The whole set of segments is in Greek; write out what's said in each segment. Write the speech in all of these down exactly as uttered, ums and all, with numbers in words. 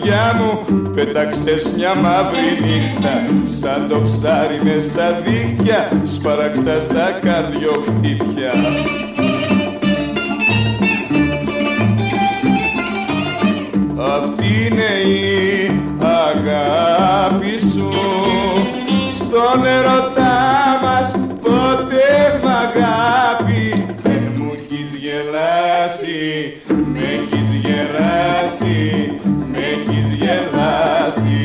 καρδιά μου πέταξες μια μαύρη νύχτα, σαν το ψάρι μες στα δίχτυα σπάραξα στα καρδιοχτύπια. Αυτή είναι η αγάπη σου, στον ερωτά μας ποτέ μ' αγάπη δεν μου έχεις γελάσει, με έχεις γελάσει, με έχεις γελάσει.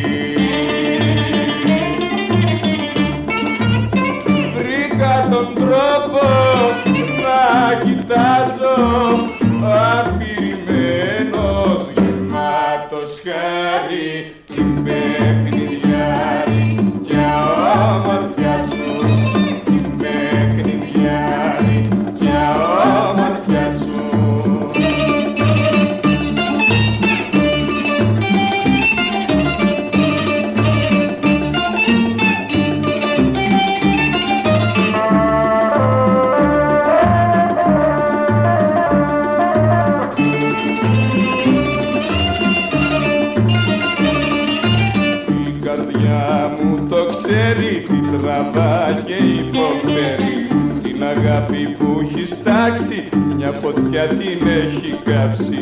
Βρήκα τον τρόπο να κοιτάζω αφηρημένος γεμάτος χάρη την παιχνιδιάρη για όμορφιά σου, την παιχνιδιάρη για όμορφιά σου. Η καρδιά μου το ξέρει, τι τραβά και υποφέρει, την αγάπη που έχεις τάξει μια φωτιά την έχει κάψει.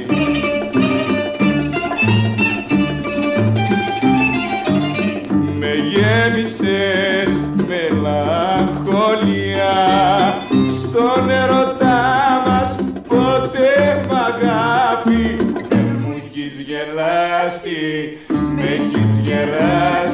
Με γέμισες μελαγχολία, στον ερωτά μας ποτέ μ' αγάπη δεν μου έχεις γελάσει, με έχεις γελάσει.